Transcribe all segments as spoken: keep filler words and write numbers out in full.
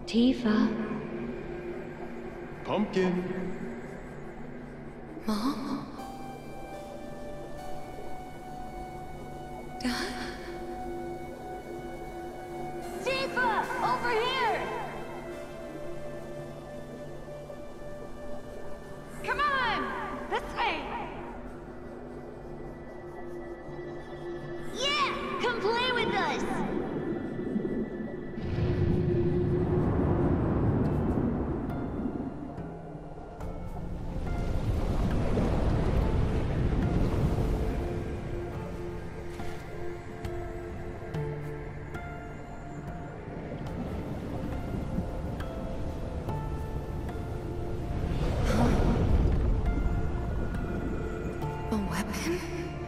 Tifa. Pumpkin. Mom? Dad? Tifa! Over here! Come on! This way! Yeah! Come play with us! A weapon?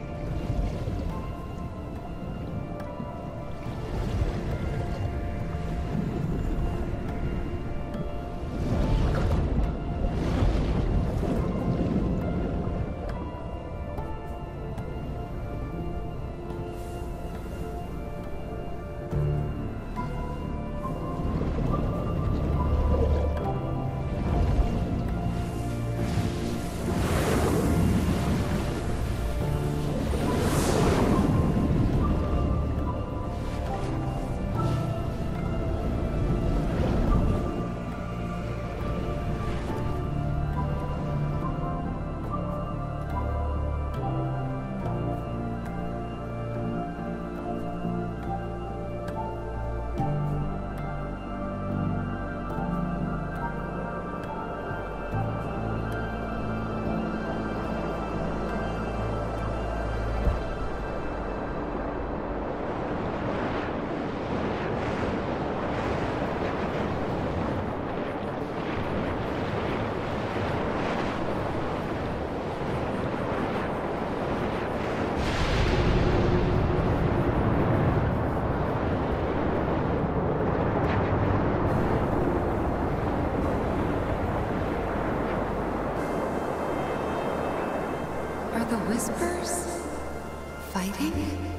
Are the Whispers fighting?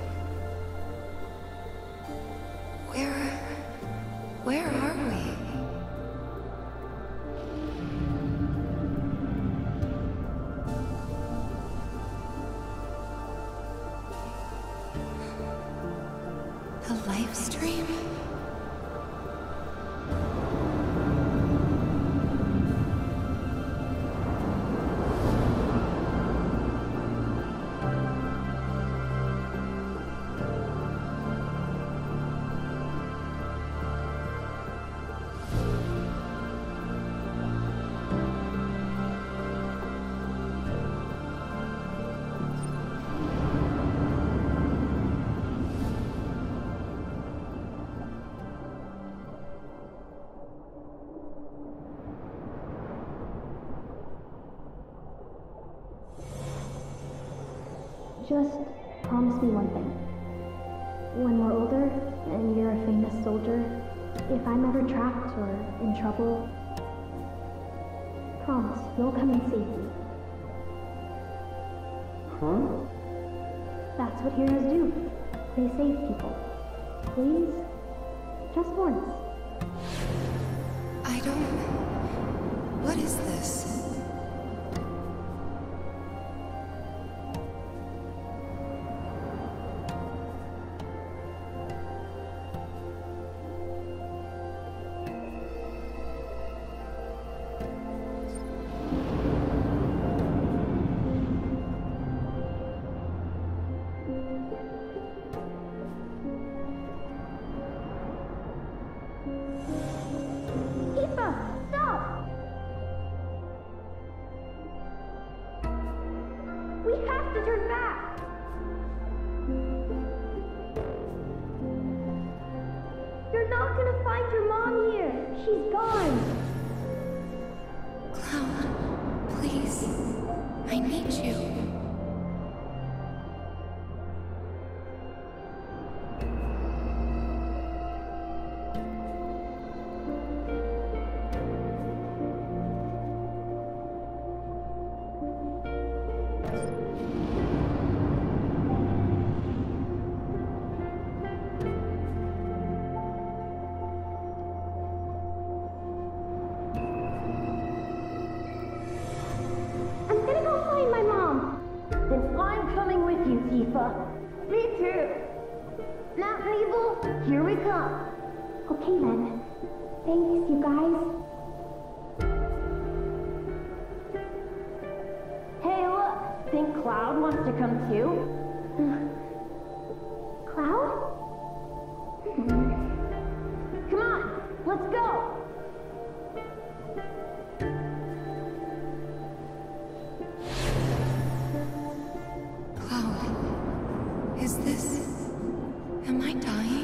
Where... where are we? The live stream? Just promise me one thing. When we're older, and you're a famous soldier, if I'm ever trapped or in trouble, promise you'll come and save me. Huh? That's what heroes do. They save people. Please? Just once. I don't... What is this? Tifa, stop! We have to turn back! You're not gonna find your mom here. She's gone. Cloud, please. I need you. too. Mountain Evil, here we come. Okay then. Thanks, you guys. Hey, look. Think Cloud wants to come too? Cloud? Hmm. Come on, let's go. Cloud, is this... Am I dying?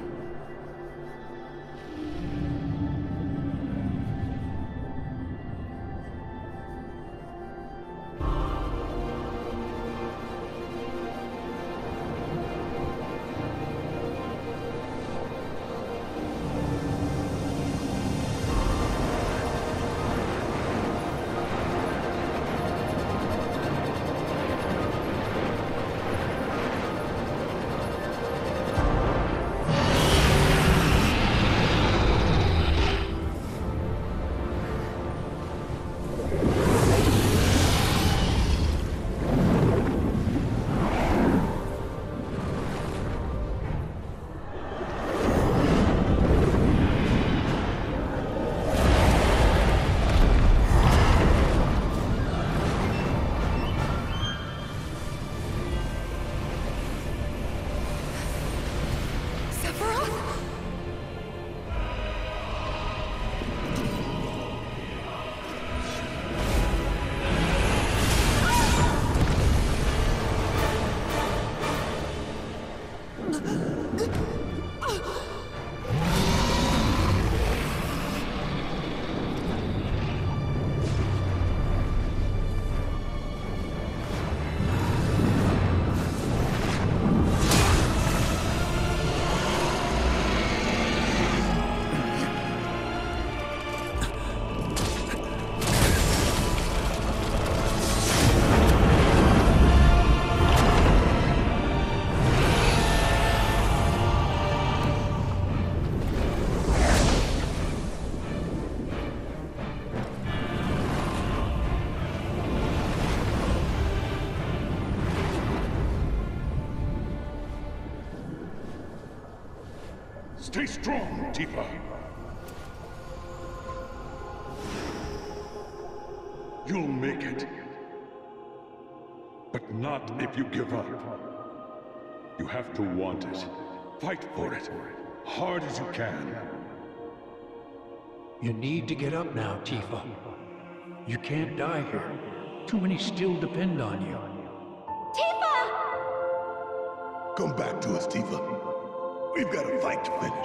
Stay strong, Tifa. You'll make it. But not if you give up. You have to want it. Fight for it. Hard as you can. You need to get up now, Tifa. You can't die here. Too many still depend on you. Tifa! Come back to us, Tifa. We've got a fight to finish.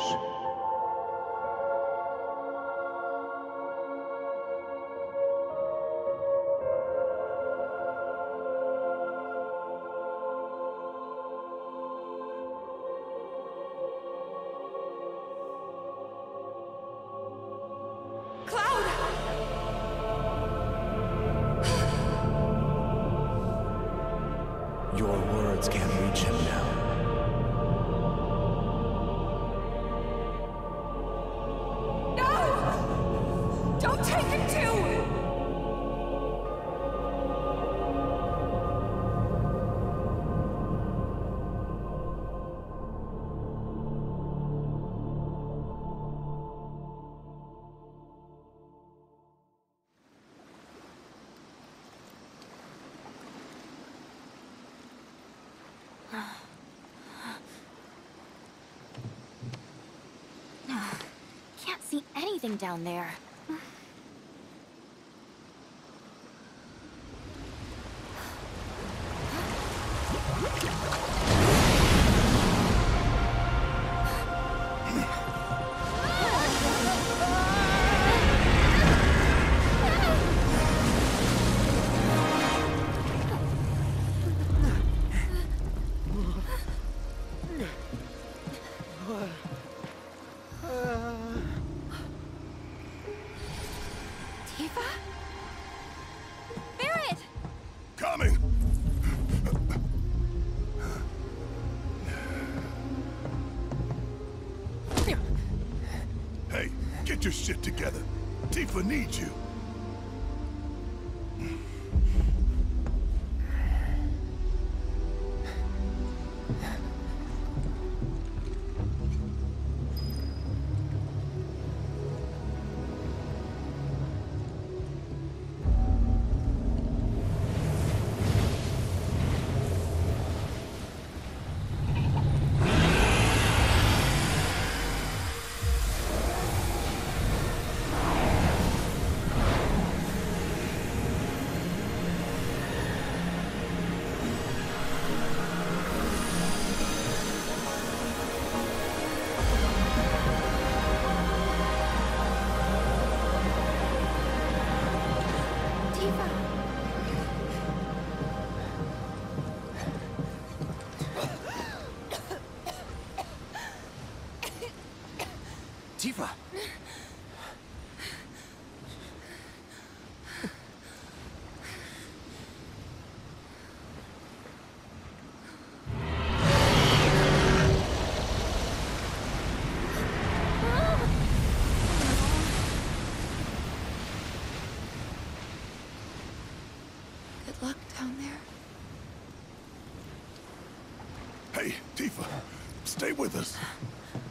Your words can't reach him now. Don't take him too! Can't see anything down there. Tifa? Barret! Coming! Hey, get your shit together. Tifa needs you. Tifa! Good luck down there. Hey, Tifa, stay with us.